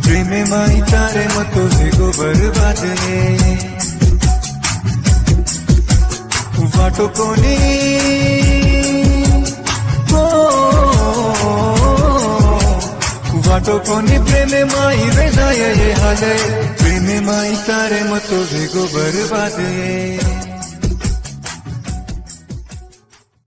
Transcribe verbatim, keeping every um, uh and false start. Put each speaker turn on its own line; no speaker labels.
प्रेमे माई तारे मतो भेगो बरबादे वाटो कोनी वाटो कोनी प्रेमे माई रे जाय ये हाले प्रेमे माई तारे मतो भेगो बरबादे।